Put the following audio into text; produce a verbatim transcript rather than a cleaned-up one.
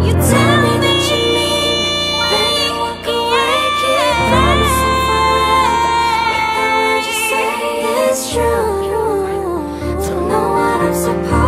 You tell me that you need me, then you walk away. Keep promising forever, but the words you say is true. Don't know what I'm supposed